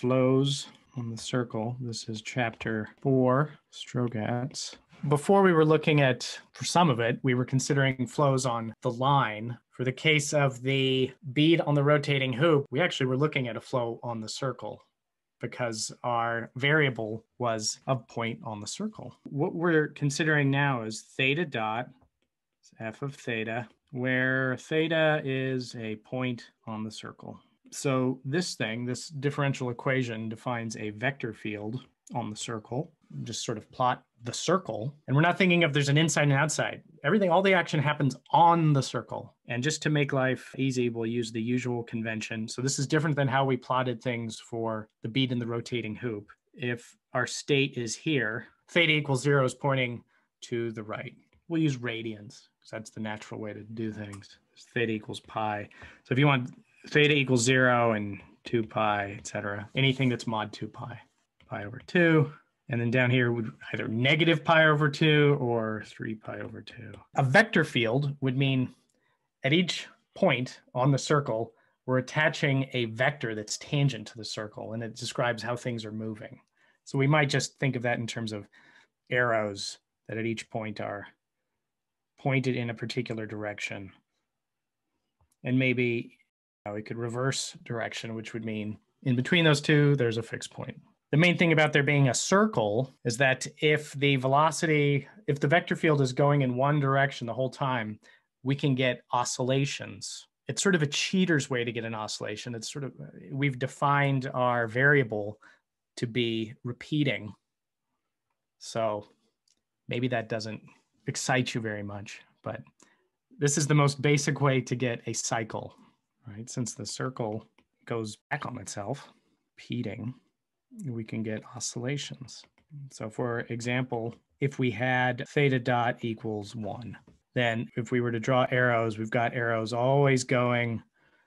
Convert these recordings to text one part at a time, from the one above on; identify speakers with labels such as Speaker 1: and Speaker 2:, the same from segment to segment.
Speaker 1: flows on the circle. This is chapter 4, Strogatz. Before we were looking at, for some of it, we were considering flows on the line. For the case of the bead on the rotating hoop, we actually were looking at a flow on the circle because our variable was a point on the circle. What we're considering now is theta dot, f of theta, where theta is a point on the circle. So this differential equation defines a vector field on the circle. Just sort of plot the circle. And we're not thinking of there's an inside and outside. All the action happens on the circle. And just to make life easy, we'll use the usual convention. So this is different than how we plotted things for the bead in the rotating hoop. If our state is here, theta equals 0 is pointing to the right. We'll use radians because that's the natural way to do things. Theta equals pi. So if you want theta equals 0 and 2 pi, etc., anything that's mod 2 pi, pi over 2. And then down here would either negative pi over 2 or 3 pi over 2. A vector field would mean at each point on the circle, we're attaching a vector that's tangent to the circle, and it describes how things are moving. So we might just think of that in terms of arrows that at each point are pointed in a particular direction. And maybe we could reverse direction, which would mean in between those two, there's a fixed point. The main thing about there being a circle is that if the vector field is going in one direction the whole time, we can get oscillations. It's sort of a cheater's way to get an oscillation. We've defined our variable to be repeating. So maybe that doesn't excite you very much, but this is the most basic way to get a cycle, right? Since the circle goes back on itself, repeating, we can get oscillations. So for example, if we had theta dot equals 1, then if we were to draw arrows, we've got arrows always going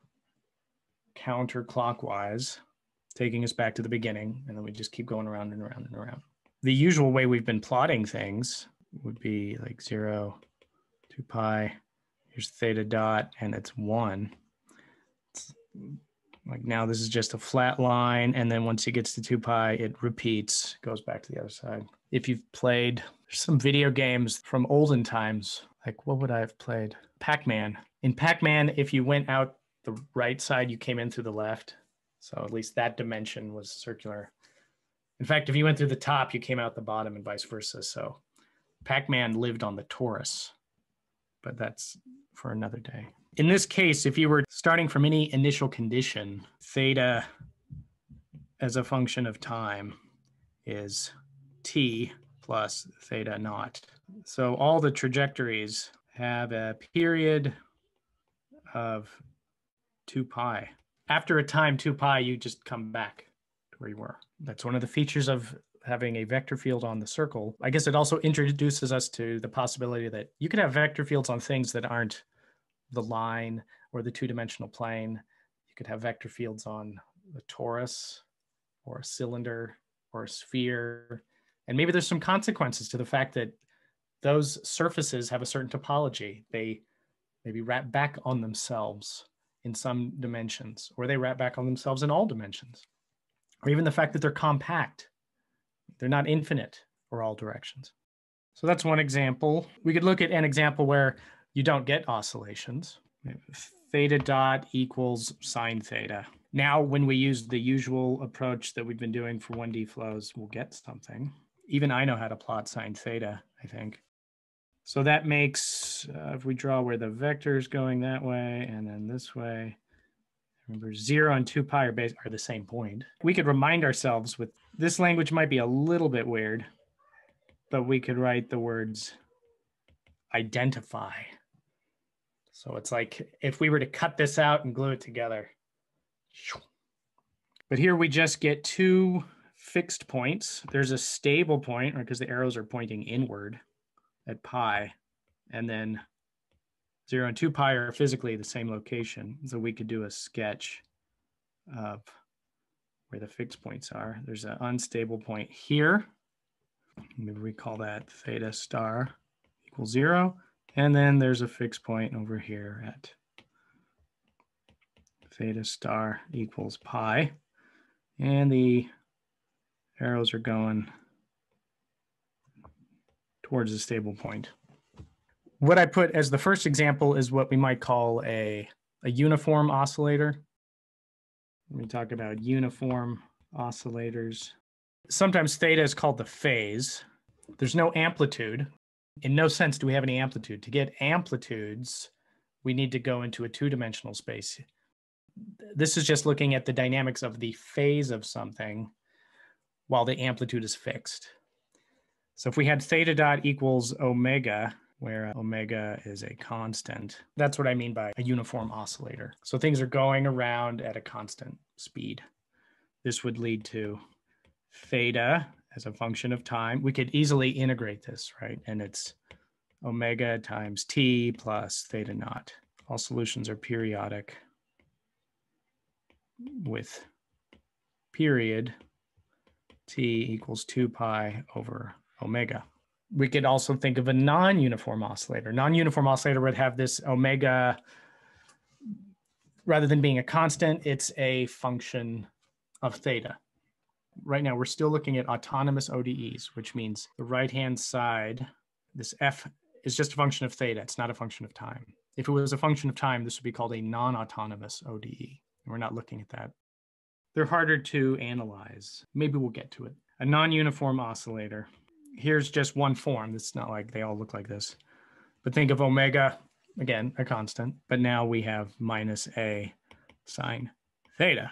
Speaker 1: counterclockwise, taking us back to the beginning, and then we just keep going around and around and around. The usual way we've been plotting things would be like 0, 2 pi, here's theta dot, and it's 1. Like now this is just a flat line, and then once it gets to 2 pi, it repeats, goes back to the other side. If you've played some video games from olden times, like what would I have played? Pac-Man. In Pac-Man, if you went out the right side, you came in through the left. So at least that dimension was circular. In fact, if you went through the top, you came out the bottom and vice versa. So Pac-Man lived on the torus, but that's for another day. In this case, if you were starting from any initial condition, theta as a function of time is t plus theta naught. So all the trajectories have a period of 2 pi. After a time 2 pi, you just come back to where you were. That's one of the features of having a vector field on the circle. I guess it also introduces us to the possibility that you could have vector fields on things that aren't the line or the two-dimensional plane. You could have vector fields on the torus or a cylinder or a sphere. And maybe there's some consequences to the fact that those surfaces have a certain topology. They maybe wrap back on themselves in some dimensions, or they wrap back on themselves in all dimensions. Or even the fact that they're compact. They're not infinite for all directions. So that's one example. We could look at an example where you don't get oscillations. Theta dot equals sine theta. Now, when we use the usual approach that we've been doing for 1D flows, we'll get something. Even I know how to plot sine theta, I think. So that makes, if we draw where the vector is going that way and then this way, remember 0 and 2 pi are the same point. We could remind ourselves with this language might be a little bit weird, but we could write the words identify. So it's like if we were to cut this out and glue it together. But here we just get two fixed points. There's a stable point, right, because the arrows are pointing inward at pi, and then 0 and 2 pi are physically the same location. So we could do a sketch of where the fixed points are. There's an unstable point here. Maybe we call that theta star equals 0. And then there's a fixed point over here at theta star equals pi. And the arrows are going towards the stable point. What I put as the first example is what we might call a uniform oscillator. Let me talk about uniform oscillators. Sometimes theta is called the phase. There's no amplitude. In no sense do we have any amplitude. To get amplitudes, we need to go into a two-dimensional space. This is just looking at the dynamics of the phase of something while the amplitude is fixed. So if we had theta dot equals omega, where omega is a constant, that's what I mean by a uniform oscillator. So things are going around at a constant speed. This would lead to theta as a function of time. We could easily integrate this, right? And it's omega times t plus theta naught. All solutions are periodic with period t equals 2 pi over omega. We could also think of a non-uniform oscillator. Non-uniform oscillator would have this omega, rather than being a constant, it's a function of theta. Right now, we're still looking at autonomous ODEs, which means the right-hand side, this f is just a function of theta. It's not a function of time. If it was a function of time, this would be called a non-autonomous ODE. We're not looking at that. They're harder to analyze. Maybe we'll get to it. A non-uniform oscillator. Here's just one form. It's not like they all look like this. But think of omega, again, a constant. But now we have minus a sine theta.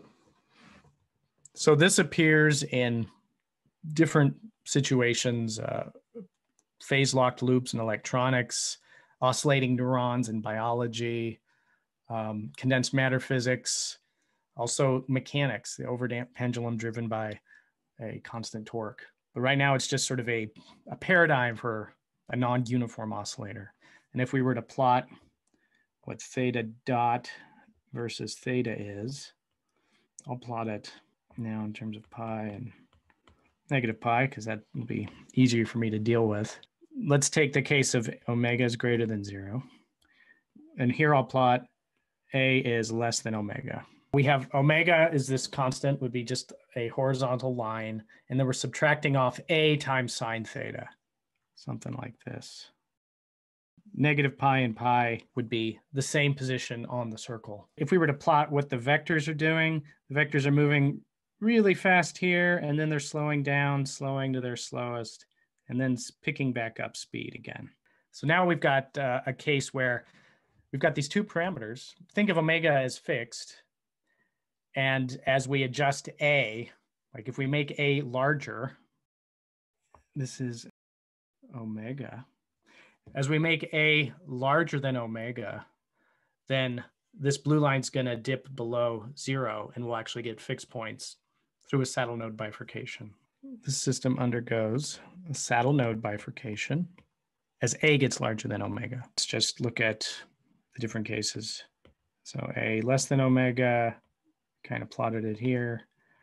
Speaker 1: So this appears in different situations, phase-locked loops in electronics, oscillating neurons in biology, condensed matter physics, also mechanics, the overdamped pendulum driven by a constant torque. But right now, it's just sort of a paradigm for a non-uniform oscillator. And if we were to plot what theta dot versus theta is, I'll plot it now in terms of pi and negative pi, because that will be easier for me to deal with. Let's take the case of omega is greater than 0. And here I'll plot a is less than omega. We have omega is this constant, would be just a horizontal line, and then we're subtracting off a times sine theta, something like this. Negative pi and pi would be the same position on the circle. If we were to plot what the vectors are doing, the vectors are moving really fast here, and then they're slowing down, slowing to their slowest, and then picking back up speed again. So now we've got a case where we've got these two parameters. Think of omega as fixed. And as we adjust a, like if we make a larger, this is omega. As we make a larger than omega, then this blue line's going to dip below 0, and we'll actually get fixed points through a saddle node bifurcation. The system undergoes a saddle node bifurcation as a gets larger than omega. Let's just look at the different cases. So a less than omega, kind of plotted it here.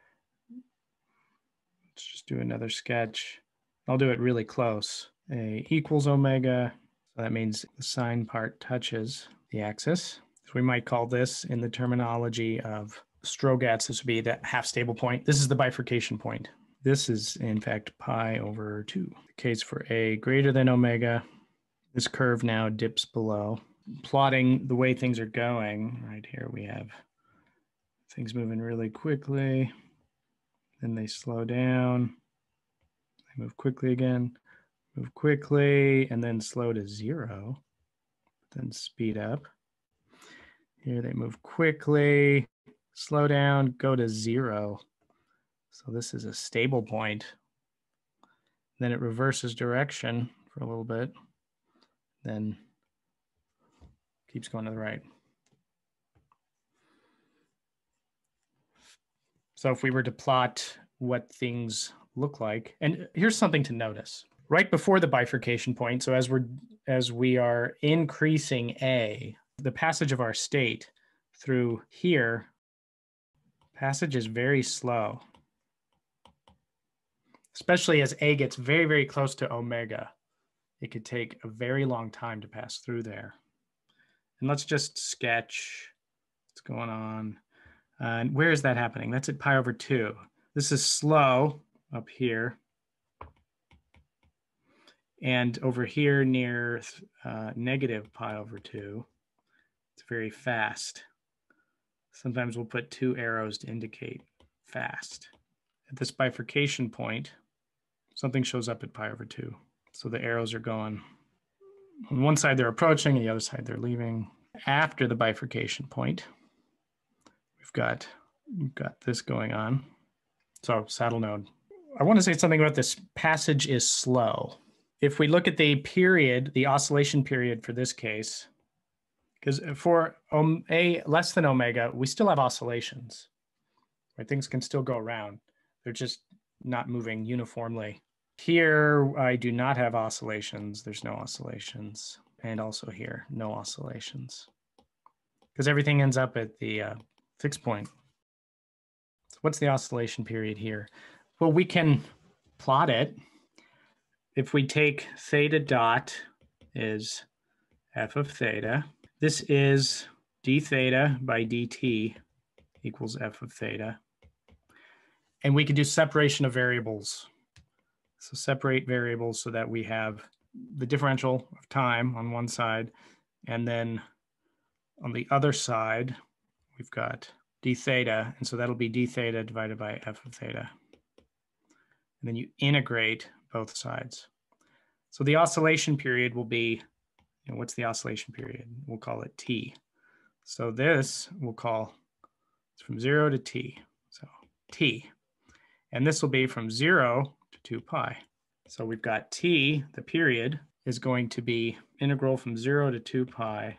Speaker 1: Let's just do another sketch. I'll do it really close. A equals omega. So that means the sine part touches the axis. So we might call this, in the terminology of Strogatz, this would be the half stable point. This is the bifurcation point. This is, in fact, pi over 2. The case for a greater than omega. This curve now dips below. Plotting the way things are going, right here we have things moving really quickly, then they slow down, they move quickly again, move quickly, and then slow to 0, then speed up. Here they move quickly, slow down, go to 0. So this is a stable point. Then it reverses direction for a little bit, then keeps going to the right. So if we were to plot what things look like, and here's something to notice. Right before the bifurcation point, so as we are increasing a, the passage of our state through here, passage is very slow. Especially as a gets very, very close to omega. It could take a very long time to pass through there. And let's just sketch what's going on. And where is that happening? That's at pi over 2. This is slow up here. And over here near negative pi over 2, it's very fast. Sometimes we'll put 2 arrows to indicate fast. At this bifurcation point, something shows up at pi over 2. So the arrows are going. On one side they're approaching, and the other side they're leaving. After the bifurcation point, we've got this going on. So saddle node. I want to say something about this passage is slow. If we look at the period, the oscillation period for this case, because for A less than omega, we still have oscillations, right? Things can still go around. They're just not moving uniformly. Here, I do not have oscillations. There's no oscillations. And also here, no oscillations. Because everything ends up at the fixed point. So what's the oscillation period here? Well, we can plot it. If we take theta dot is f of theta, this is d theta by dt equals f of theta. And we can do separation of variables. So separate variables so that we have the differential of time on one side, and then on the other side, we've got d theta, and so that'll be d theta divided by f of theta. And then you integrate both sides. So the oscillation period will be, what's the oscillation period? We'll call it t. So this we'll call, it's from 0 to t, so t. And this will be from 0 to 2 pi. So we've got t, the period, is going to be integral from 0 to 2 pi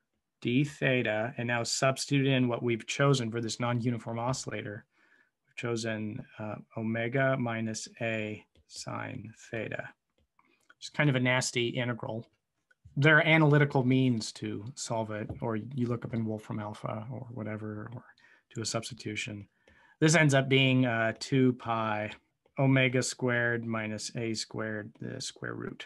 Speaker 1: d theta, and now substitute in what we've chosen for this non-uniform oscillator. We've chosen omega minus a sine theta. It's kind of a nasty integral. There are analytical means to solve it, or you look up in Wolfram alpha or whatever, or do a substitution. This ends up being 2 pi omega squared minus a squared, the square root.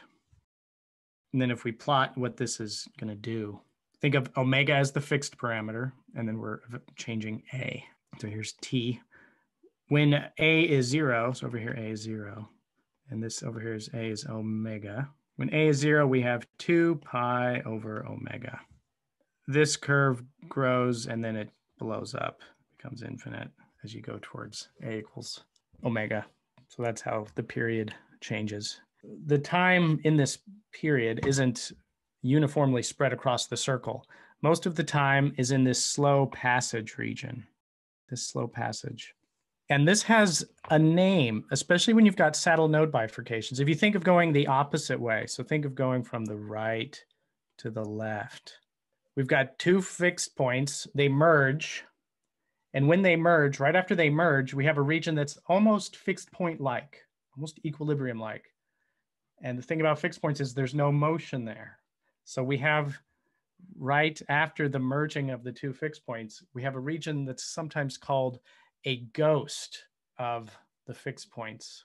Speaker 1: And then if we plot what this is going to do, think of omega as the fixed parameter, and then we're changing a. So here's t. When a is 0, so over here a is 0, and this over here is a is omega. When a is 0, we have 2 pi over omega. This curve grows, and then it blows up, becomes infinite as you go towards a equals omega. So that's how the period changes. The time in this period isn't uniformly spread across the circle. Most of the time is in this slow passage region, this slow passage. And this has a name, especially when you've got saddle node bifurcations. If you think of going the opposite way, so think of going from the right to the left. We've got 2 fixed points, they merge. And when they merge, right after they merge, we have a region that's almost fixed point-like, almost equilibrium-like. And the thing about fixed points is there's no motion there. So we have, right after the merging of the 2 fixed points, we have a region that's sometimes called a ghost of the fixed points.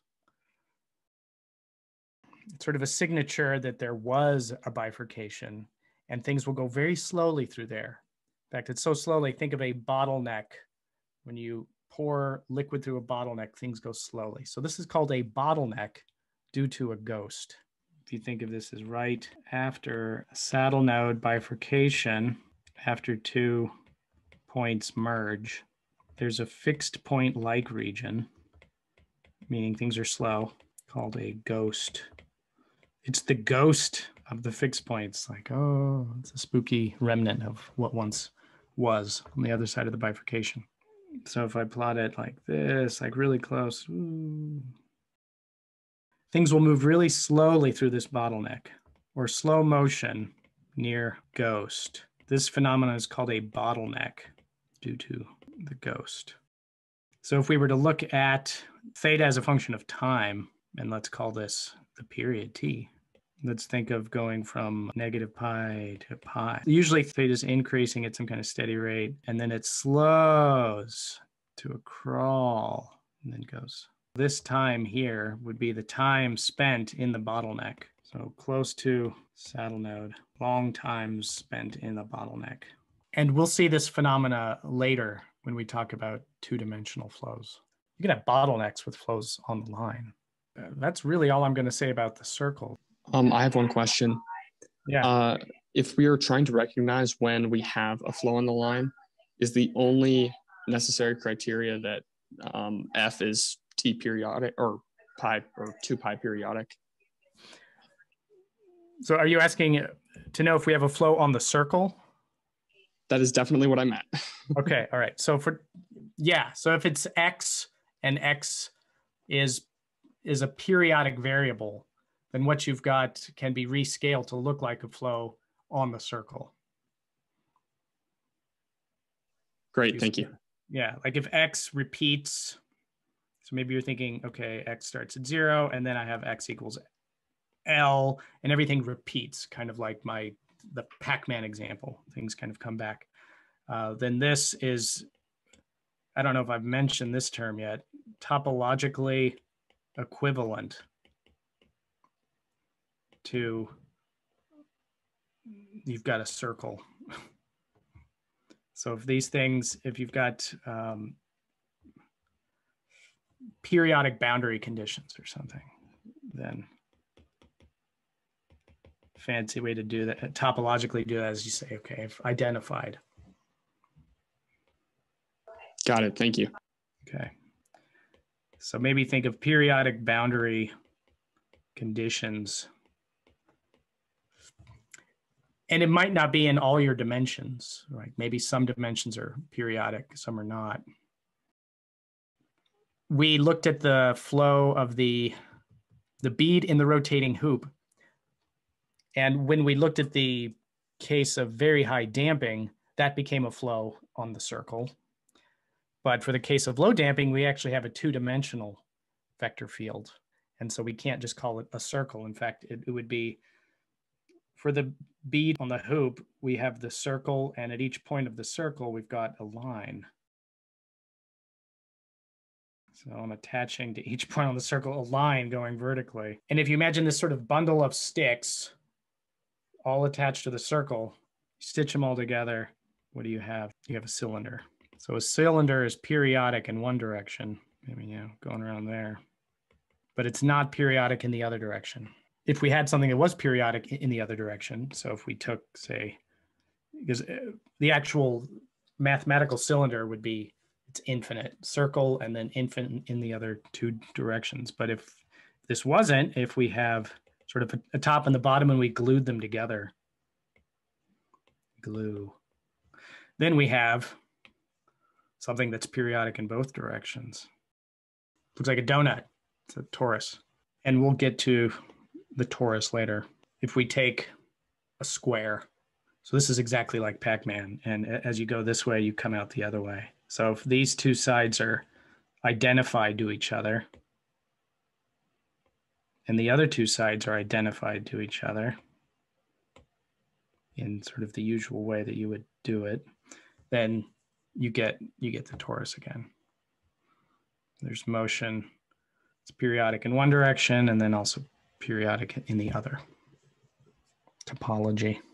Speaker 1: It's sort of a signature that there was a bifurcation, and things will go very slowly through there. In fact, it's so slowly, think of a bottleneck. When you pour liquid through a bottleneck, things go slowly. So this is called a bottleneck due to a ghost. If you think of this as right after a saddle node bifurcation, after 2 points merge, there's a fixed point-like region, meaning things are slow, called a ghost. It's the ghost of the fixed points. Like, oh, it's a spooky remnant of what once was on the other side of the bifurcation. So if I plot it like this, like really close, ooh, things will move really slowly through this bottleneck, or slow motion near ghost. This phenomenon is called a bottleneck due to the ghost. So if we were to look at theta as a function of time, and let's call this the period t, let's think of going from negative pi to pi. Usually theta is increasing at some kind of steady rate, and then it slows to a crawl and then goes. This time here would be the time spent in the bottleneck. So close to saddle node, long time spent in the bottleneck. And we'll see this phenomena later when we talk about two-dimensional flows. You can have bottlenecks with flows on the line. That's really all I'm going to say about the circle.
Speaker 2: I have one question.
Speaker 1: Yeah.
Speaker 2: If we are trying to recognize when we have a flow on the line, is the only necessary criteria that F is T periodic or pi or 2 pi periodic?
Speaker 1: So are you asking to know if we have a flow on the circle?
Speaker 2: That is definitely what I meant.
Speaker 1: Okay. All right. So so if it's X and X is a periodic variable, then what you've got can be rescaled to look like a flow on the circle.
Speaker 2: Great, thank you.
Speaker 1: Yeah, like if X repeats, so maybe you're thinking, okay, X starts at 0, and then I have X equals L, and everything repeats, kind of like the Pac-Man example. Things kind of come back. Then this is, I don't know if I've mentioned this term yet, topologically equivalent to, you've got a circle. So if these things, if you've got periodic boundary conditions or something, then fancy way to do that, topologically do that is you say, okay, I've identified.
Speaker 2: Got it, thank you.
Speaker 1: Okay. So maybe think of periodic boundary conditions. And it might not be in all your dimensions, right? Maybe some dimensions are periodic, some are not. We looked at the flow of the bead in the rotating hoop. And when we looked at the case of very high damping, that became a flow on the circle. But for the case of low damping, we actually have a two-dimensional vector field. And so we can't just call it a circle. In fact, it would be, for the bead on the hoop, we have the circle, and at each point of the circle, we've got a line. So I'm attaching to each point on the circle a line going vertically. And if you imagine this sort of bundle of sticks all attached to the circle, stitch them all together, what do you have? You have a cylinder. So a cylinder is periodic in one direction, maybe, going around there, but it's not periodic in the other direction. If we had something that was periodic in the other direction, so if we took, say, because the actual mathematical cylinder would be, it's infinite, circle, and then infinite in the other two directions. But if this wasn't, if we have sort of a top and the bottom and we glued them together, glue, then we have something that's periodic in both directions. Looks like a donut. It's a torus. And we'll get to the torus later. If we take a square, so this is exactly like Pac-Man. And as you go this way, you come out the other way. So if these two sides are identified to each other, and the other two sides are identified to each other in sort of the usual way that you would do it, then you get the torus again. There's motion. It's periodic in one direction and then also periodic in the other. Topology.